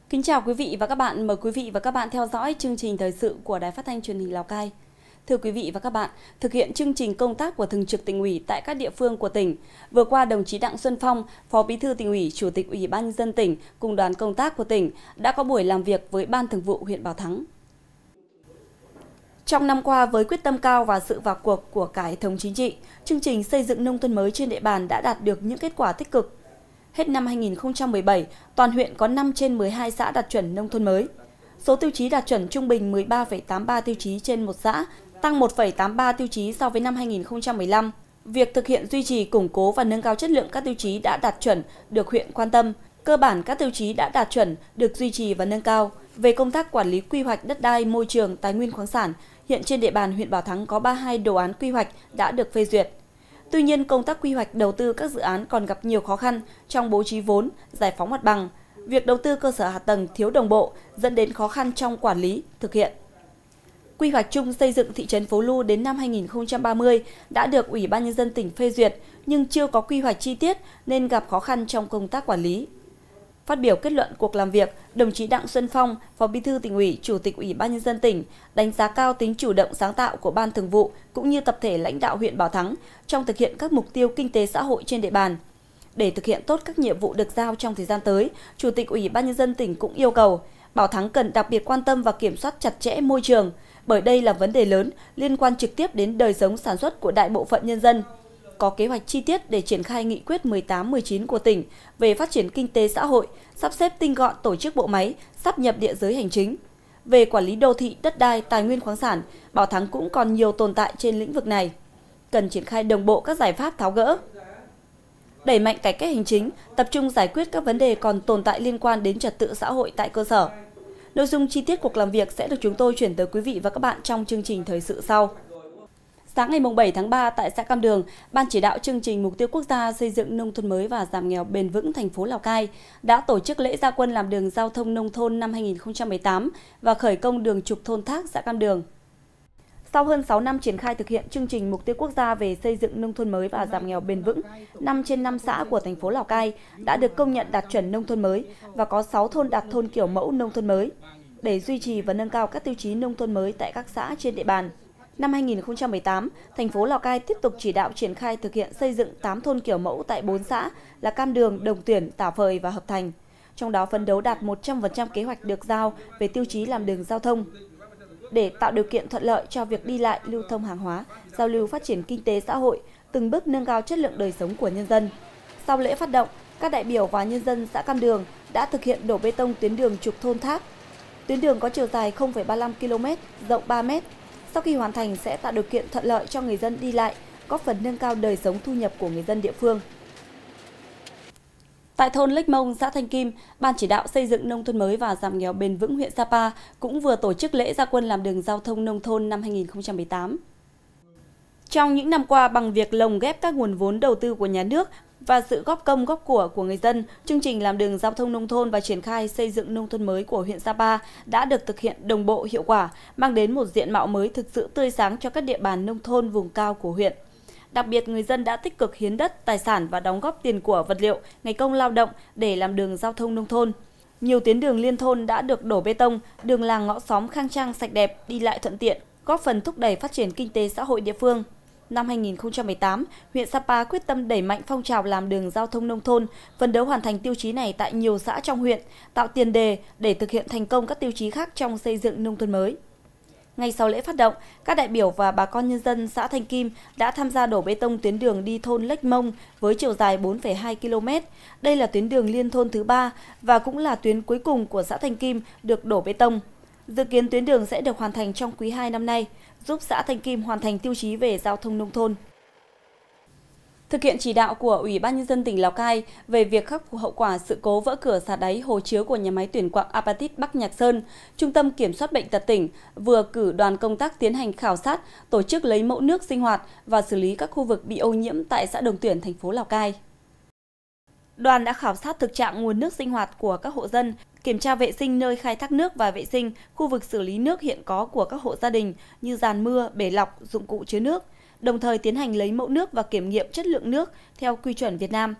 Kính chào quý vị và các bạn, mời quý vị và các bạn theo dõi chương trình thời sự của Đài Phát thanh Truyền hình Lào Cai. Thưa quý vị và các bạn, thực hiện chương trình công tác của Thường trực Tỉnh ủy tại các địa phương của tỉnh, vừa qua đồng chí Đặng Xuân Phong, Phó Bí thư Tỉnh ủy, Chủ tịch Ủy ban nhân dân tỉnh cùng đoàn công tác của tỉnh đã có buổi làm việc với Ban Thường vụ huyện Bảo Thắng. Trong năm qua, với quyết tâm cao và sự vào cuộc của cả hệ thống chính trị, chương trình xây dựng nông thôn mới trên địa bàn đã đạt được những kết quả tích cực. Hết năm 2017, toàn huyện có 5 trên 12 xã đạt chuẩn nông thôn mới. Số tiêu chí đạt chuẩn trung bình 13,83 tiêu chí trên một xã, tăng 1,83 tiêu chí so với năm 2015. Việc thực hiện duy trì, củng cố và nâng cao chất lượng các tiêu chí đã đạt chuẩn được huyện quan tâm. Cơ bản các tiêu chí đã đạt chuẩn được duy trì và nâng cao. Về công tác quản lý quy hoạch đất đai, môi trường, tài nguyên khoáng sản, hiện trên địa bàn huyện Bảo Thắng có 32 đồ án quy hoạch đã được phê duyệt. Tuy nhiên, công tác quy hoạch đầu tư các dự án còn gặp nhiều khó khăn trong bố trí vốn, giải phóng mặt bằng. Việc đầu tư cơ sở hạ tầng thiếu đồng bộ dẫn đến khó khăn trong quản lý, thực hiện. Quy hoạch chung xây dựng thị trấn Phố Lu đến năm 2030 đã được Ủy ban nhân dân tỉnh phê duyệt nhưng chưa có quy hoạch chi tiết nên gặp khó khăn trong công tác quản lý. Phát biểu kết luận cuộc làm việc, đồng chí Đặng Xuân Phong, Phó Bí thư Tỉnh ủy, Chủ tịch Ủy ban nhân dân tỉnh đánh giá cao tính chủ động sáng tạo của Ban Thường vụ cũng như tập thể lãnh đạo huyện Bảo Thắng trong thực hiện các mục tiêu kinh tế xã hội trên địa bàn. Để thực hiện tốt các nhiệm vụ được giao trong thời gian tới, Chủ tịch Ủy ban nhân dân tỉnh cũng yêu cầu Bảo Thắng cần đặc biệt quan tâm và kiểm soát chặt chẽ môi trường, bởi đây là vấn đề lớn liên quan trực tiếp đến đời sống sản xuất của đại bộ phận nhân dân. Có kế hoạch chi tiết để triển khai nghị quyết 18-19 của tỉnh về phát triển kinh tế xã hội, sắp xếp tinh gọn tổ chức bộ máy, sáp nhập địa giới hành chính. Về quản lý đô thị, đất đai, tài nguyên khoáng sản, Bảo Thắng cũng còn nhiều tồn tại trên lĩnh vực này. Cần triển khai đồng bộ các giải pháp tháo gỡ. Đẩy mạnh cải cách hành chính, tập trung giải quyết các vấn đề còn tồn tại liên quan đến trật tự xã hội tại cơ sở. Nội dung chi tiết cuộc làm việc sẽ được chúng tôi chuyển tới quý vị và các bạn trong chương trình thời sự sau. Sáng ngày 7 tháng 3 tại xã Cam Đường, Ban chỉ đạo chương trình mục tiêu quốc gia xây dựng nông thôn mới và giảm nghèo bền vững thành phố Lào Cai đã tổ chức lễ ra quân làm đường giao thông nông thôn năm 2018 và khởi công đường trục thôn Thác xã Cam Đường. Sau hơn 6 năm triển khai thực hiện chương trình mục tiêu quốc gia về xây dựng nông thôn mới và giảm nghèo bền vững, 5 trên 5 xã của thành phố Lào Cai đã được công nhận đạt chuẩn nông thôn mới và có 6 thôn đạt thôn kiểu mẫu nông thôn mới. Để duy trì và nâng cao các tiêu chí nông thôn mới tại các xã trên địa bàn, năm 2018, thành phố Lào Cai tiếp tục chỉ đạo triển khai thực hiện xây dựng 8 thôn kiểu mẫu tại 4 xã là Cam Đường, Đồng Tuyển, Tả Phời và Hợp Thành. Trong đó phấn đấu đạt 100% kế hoạch được giao về tiêu chí làm đường giao thông. Để tạo điều kiện thuận lợi cho việc đi lại, lưu thông hàng hóa, giao lưu phát triển kinh tế xã hội, từng bước nâng cao chất lượng đời sống của nhân dân. Sau lễ phát động, các đại biểu và nhân dân xã Cam Đường đã thực hiện đổ bê tông tuyến đường trục thôn Thác. Tuyến đường có chiều dài 0,35 km, rộng 3 m. Sau khi hoàn thành sẽ tạo điều kiện thuận lợi cho người dân đi lại, góp phần nâng cao đời sống thu nhập của người dân địa phương. Tại thôn Lếch Mông, xã Thanh Kim, Ban chỉ đạo xây dựng nông thôn mới và giảm nghèo bền vững huyện Sapa cũng vừa tổ chức lễ ra quân làm đường giao thông nông thôn năm 2018. Trong những năm qua, bằng việc lồng ghép các nguồn vốn đầu tư của nhà nước và sự góp công góp của người dân, chương trình làm đường giao thông nông thôn và triển khai xây dựng nông thôn mới của huyện Sapa đã được thực hiện đồng bộ hiệu quả, mang đến một diện mạo mới thực sự tươi sáng cho các địa bàn nông thôn vùng cao của huyện. Đặc biệt, người dân đã tích cực hiến đất, tài sản và đóng góp tiền của, vật liệu, ngày công lao động để làm đường giao thông nông thôn. Nhiều tuyến đường liên thôn đã được đổ bê tông, đường làng ngõ xóm khang trang sạch đẹp, đi lại thuận tiện, góp phần thúc đẩy phát triển kinh tế xã hội địa phương. Năm 2018, huyện Sapa quyết tâm đẩy mạnh phong trào làm đường giao thông nông thôn, phấn đấu hoàn thành tiêu chí này tại nhiều xã trong huyện, tạo tiền đề để thực hiện thành công các tiêu chí khác trong xây dựng nông thôn mới. Ngay sau lễ phát động, các đại biểu và bà con nhân dân xã Thanh Kim đã tham gia đổ bê tông tuyến đường đi thôn Lếch Mông với chiều dài 4,2 km. Đây là tuyến đường liên thôn thứ 3 và cũng là tuyến cuối cùng của xã Thanh Kim được đổ bê tông. Dự kiến tuyến đường sẽ được hoàn thành trong quý 2 năm nay, giúp xã Thanh Kim hoàn thành tiêu chí về giao thông nông thôn. Thực hiện chỉ đạo của Ủy ban nhân dân tỉnh Lào Cai về việc khắc phục hậu quả sự cố vỡ cửa xả đáy hồ chứa của nhà máy tuyển quặng Apatit Bắc Nhạc Sơn, Trung tâm Kiểm soát bệnh tật tỉnh vừa cử đoàn công tác tiến hành khảo sát, tổ chức lấy mẫu nước sinh hoạt và xử lý các khu vực bị ô nhiễm tại xã Đồng Tuyển, thành phố Lào Cai. Đoàn đã khảo sát thực trạng nguồn nước sinh hoạt của các hộ dân, kiểm tra vệ sinh nơi khai thác nước và vệ sinh khu vực xử lý nước hiện có của các hộ gia đình như giàn mưa, bể lọc, dụng cụ chứa nước, đồng thời tiến hành lấy mẫu nước và kiểm nghiệm chất lượng nước theo quy chuẩn Việt Nam.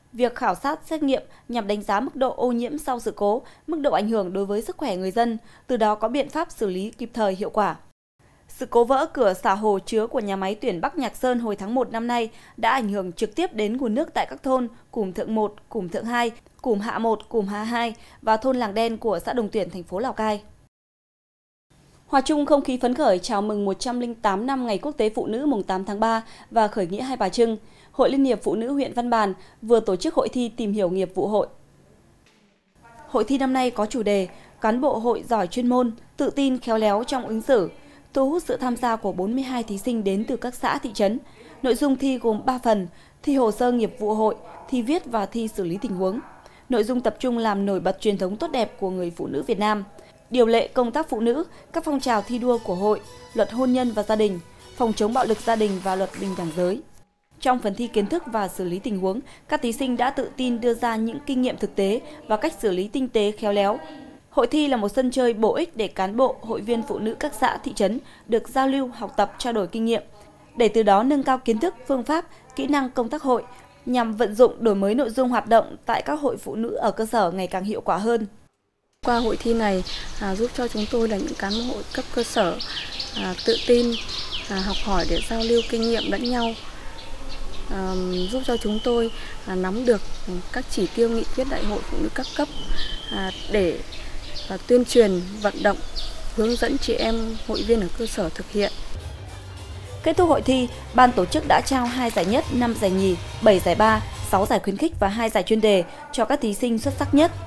Việc khảo sát xét nghiệm nhằm đánh giá mức độ ô nhiễm sau sự cố, mức độ ảnh hưởng đối với sức khỏe người dân, từ đó có biện pháp xử lý kịp thời hiệu quả. Sự cố vỡ cửa xả hồ chứa của nhà máy tuyển Bắc Nhạc Sơn hồi tháng 1 năm nay đã ảnh hưởng trực tiếp đến nguồn nước tại các thôn Cùm Thượng 1, Cùm Thượng 2, Cùm Hạ 1, Cùm Hạ 2 và thôn Làng Đen của xã Đồng Tuyển, thành phố Lào Cai. Hòa chung không khí phấn khởi chào mừng 108 năm Ngày Quốc tế Phụ nữ mùng 8 tháng 3 và khởi nghĩa Hai Bà Trưng, Hội Liên hiệp Phụ nữ huyện Văn Bàn vừa tổ chức hội thi tìm hiểu nghiệp vụ hội. Hội thi năm nay có chủ đề Cán bộ hội giỏi chuyên môn, tự tin khéo léo trong ứng xử, thu hút sự tham gia của 42 thí sinh đến từ các xã thị trấn. Nội dung thi gồm 3 phần: thi hồ sơ nghiệp vụ hội, thi viết và thi xử lý tình huống. Nội dung tập trung làm nổi bật truyền thống tốt đẹp của người phụ nữ Việt Nam, điều lệ công tác phụ nữ, các phong trào thi đua của hội, luật hôn nhân và gia đình, phòng chống bạo lực gia đình và luật bình đẳng giới. Trong phần thi kiến thức và xử lý tình huống, các thí sinh đã tự tin đưa ra những kinh nghiệm thực tế và cách xử lý tinh tế khéo léo. Hội thi là một sân chơi bổ ích để cán bộ, hội viên phụ nữ các xã, thị trấn được giao lưu, học tập, trao đổi kinh nghiệm, để từ đó nâng cao kiến thức, phương pháp, kỹ năng công tác hội, nhằm vận dụng đổi mới nội dung hoạt động tại các hội phụ nữ ở cơ sở ngày càng hiệu quả hơn. Qua hội thi này giúp cho chúng tôi là những cán bộ cấp cơ sở tự tin, học hỏi để giao lưu kinh nghiệm lẫn nhau, giúp cho chúng tôi nắm được các chỉ tiêu nghị quyết đại hội phụ nữ các cấp để tuyên truyền, vận động, hướng dẫn chị em hội viên ở cơ sở thực hiện. Kết thúc hội thi, ban tổ chức đã trao 2 giải nhất, 5 giải nhì, 7 giải ba, 6 giải khuyến khích và 2 giải chuyên đề cho các thí sinh xuất sắc nhất.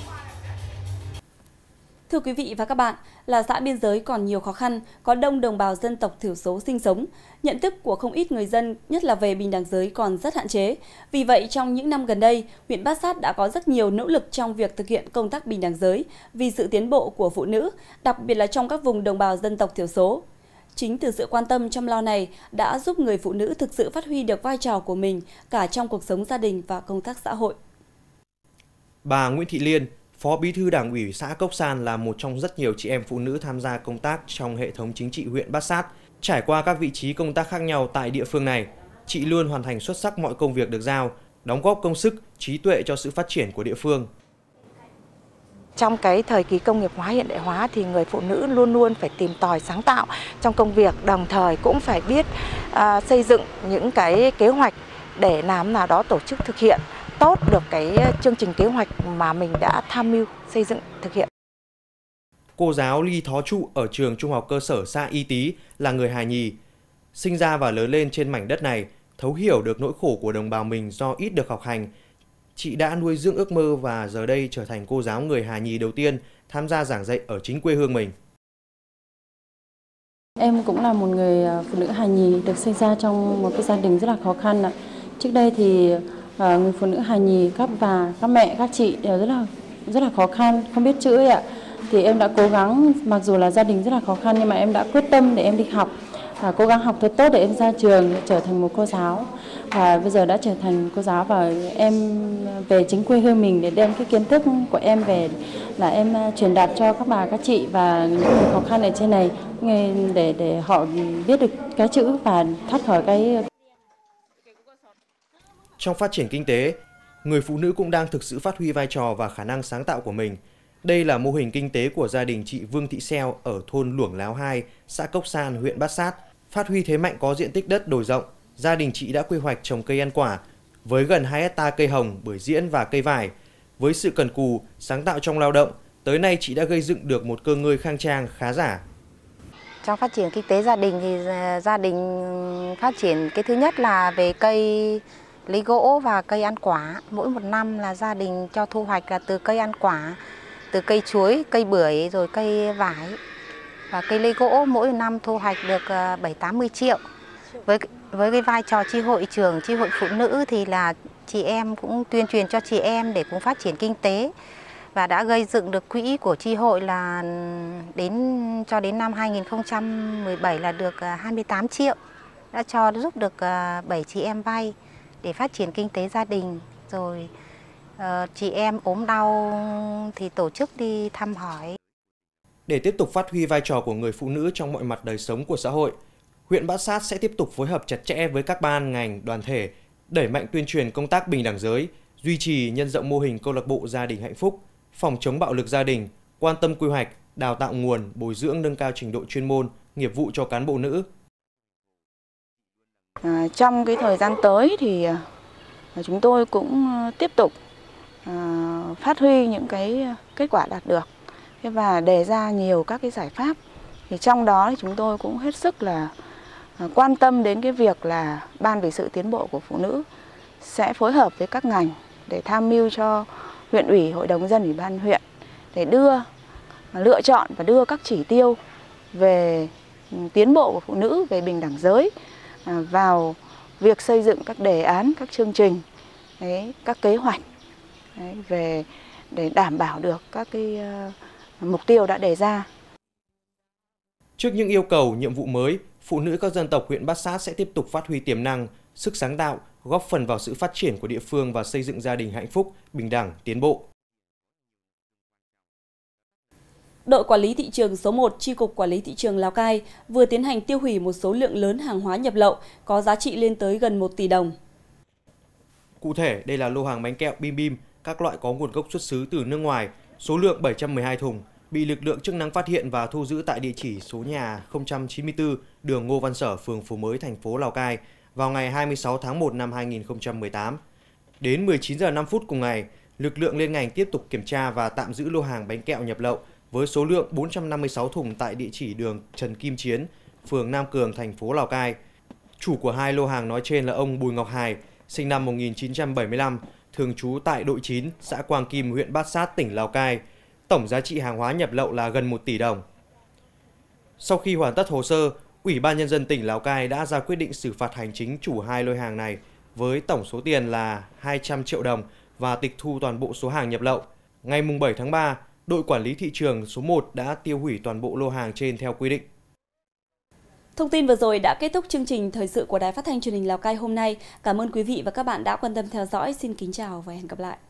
Thưa quý vị và các bạn, là xã biên giới còn nhiều khó khăn, có đông đồng bào dân tộc thiểu số sinh sống. Nhận thức của không ít người dân, nhất là về bình đẳng giới còn rất hạn chế. Vì vậy, trong những năm gần đây, huyện Bát Sát đã có rất nhiều nỗ lực trong việc thực hiện công tác bình đẳng giới vì sự tiến bộ của phụ nữ, đặc biệt là trong các vùng đồng bào dân tộc thiểu số. Chính từ sự quan tâm chăm lo này đã giúp người phụ nữ thực sự phát huy được vai trò của mình cả trong cuộc sống gia đình và công tác xã hội. Bà Nguyễn Thị Liên, Phó Bí thư Đảng ủy xã Cốc San là một trong rất nhiều chị em phụ nữ tham gia công tác trong hệ thống chính trị huyện Bát Sát. Trải qua các vị trí công tác khác nhau tại địa phương này, chị luôn hoàn thành xuất sắc mọi công việc được giao, đóng góp công sức, trí tuệ cho sự phát triển của địa phương. Trong cái thời kỳ công nghiệp hóa, hiện đại hóa thì người phụ nữ luôn luôn phải tìm tòi sáng tạo trong công việc, đồng thời cũng phải biết xây dựng những cái kế hoạch để làm nào đó tổ chức thực hiện tốt được cái chương trình kế hoạch mà mình đã tham mưu xây dựng thực hiện. Cô giáo Ly Thó Trụ ở trường trung học cơ sở xã Y Tý là người hài nhì. Sinh ra và lớn lên trên mảnh đất này, thấu hiểu được nỗi khổ của đồng bào mình do ít được học hành. Chị đã nuôi dưỡng ước mơ và giờ đây trở thành cô giáo người hài nhì đầu tiên tham gia giảng dạy ở chính quê hương mình. Em cũng là một người phụ nữ hài nhì được sinh ra trong một cái gia đình rất là khó khăn. Trước đây thì người phụ nữ hài nhì, các bà, các mẹ, các chị đều rất là khó khăn, không biết chữ ạ. Thì em đã cố gắng, mặc dù là gia đình rất là khó khăn nhưng mà em đã quyết tâm để em đi học, cố gắng học thật tốt để em ra trường để trở thành một cô giáo. Và bây giờ đã trở thành cô giáo và em về chính quê hương mình để đem cái kiến thức của em về là em truyền đạt cho các bà, các chị và những người khó khăn ở trên này để họ biết được cái chữ và thoát khỏi cái. Trong phát triển kinh tế, người phụ nữ cũng đang thực sự phát huy vai trò và khả năng sáng tạo của mình. Đây là mô hình kinh tế của gia đình chị Vương Thị Xeo ở thôn Luổng Láo 2, xã Cốc San, huyện Bát Sát. Phát huy thế mạnh có diện tích đất đồi rộng, gia đình chị đã quy hoạch trồng cây ăn quả với gần 2 hectare cây hồng, bưởi diễn và cây vải. Với sự cần cù, sáng tạo trong lao động, tới nay chị đã gây dựng được một cơ ngơi khang trang khá giả. Trong phát triển kinh tế gia đình thì gia đình phát triển cái thứ nhất là về cây lấy gỗ và cây ăn quả. Mỗi một năm là gia đình cho thu hoạch là từ cây ăn quả, từ cây chuối, cây bưởi rồi cây vải. Và cây lấy gỗ mỗi năm thu hoạch được 7-80 triệu. Với cái vai trò chi hội trưởng, chi hội phụ nữ thì là chị em cũng tuyên truyền cho chị em để cũng phát triển kinh tế. Và đã gây dựng được quỹ của chi hội là cho đến năm 2017 là được 28 triệu. Đã giúp được 7 chị em vay để phát triển kinh tế gia đình. Rồi chị em ốm đau thì tổ chức đi thăm hỏi. Để tiếp tục phát huy vai trò của người phụ nữ trong mọi mặt đời sống của xã hội, huyện Bát Sát sẽ tiếp tục phối hợp chặt chẽ với các ban, ngành, đoàn thể, đẩy mạnh tuyên truyền công tác bình đẳng giới, duy trì nhân rộng mô hình câu lạc bộ gia đình hạnh phúc, phòng chống bạo lực gia đình, quan tâm quy hoạch, đào tạo nguồn, bồi dưỡng nâng cao trình độ chuyên môn, nghiệp vụ cho cán bộ nữ. Trong cái thời gian tới thì chúng tôi cũng tiếp tục phát huy những cái kết quả đạt được và đề ra nhiều các cái giải pháp. Thì trong đó thì chúng tôi cũng hết sức là quan tâm đến cái việc là Ban vì sự tiến bộ của phụ nữ sẽ phối hợp với các ngành để tham mưu cho huyện ủy, hội đồng nhân dân, ủy ban huyện để lựa chọn và đưa các chỉ tiêu về tiến bộ của phụ nữ, về bình đẳng giới vào việc xây dựng các đề án, các chương trình, các kế hoạch để đảm bảo được các cái mục tiêu đã đề ra. Trước những yêu cầu, nhiệm vụ mới, phụ nữ các dân tộc huyện Bát Sát sẽ tiếp tục phát huy tiềm năng, sức sáng tạo, góp phần vào sự phát triển của địa phương và xây dựng gia đình hạnh phúc, bình đẳng, tiến bộ. Đội Quản lý Thị trường số 1, Chi cục Quản lý Thị trường Lào Cai vừa tiến hành tiêu hủy một số lượng lớn hàng hóa nhập lậu có giá trị lên tới gần 1 tỷ đồng. Cụ thể, đây là lô hàng bánh kẹo Bim Bim, các loại có nguồn gốc xuất xứ từ nước ngoài, số lượng 712 thùng, bị lực lượng chức năng phát hiện và thu giữ tại địa chỉ số nhà 094 đường Ngô Văn Sở, phường Phú Mới, thành phố Lào Cai vào ngày 26 tháng 1 năm 2018. Đến 19 giờ 5 phút cùng ngày, lực lượng liên ngành tiếp tục kiểm tra và tạm giữ lô hàng bánh kẹo nhập lậu với số lượng 456 thùng tại địa chỉ đường Trần Kim Chiến, phường Nam Cường, thành phố Lào Cai. Chủ của hai lô hàng nói trên là ông Bùi Ngọc Hải, sinh năm 1975, thường trú tại đội 9, xã Quang Kim, huyện Bát Sát, tỉnh Lào Cai. Tổng giá trị hàng hóa nhập lậu là gần 1 tỷ đồng. Sau khi hoàn tất hồ sơ, Ủy ban Nhân dân tỉnh Lào Cai đã ra quyết định xử phạt hành chính chủ hai lô hàng này với tổng số tiền là 200 triệu đồng và tịch thu toàn bộ số hàng nhập lậu. Ngày 7 tháng 3, đội Quản lý Thị trường số 1 đã tiêu hủy toàn bộ lô hàng trên theo quy định. Thông tin vừa rồi đã kết thúc chương trình thời sự của Đài Phát thanh Truyền hình Lào Cai hôm nay. Cảm ơn quý vị và các bạn đã quan tâm theo dõi. Xin kính chào và hẹn gặp lại.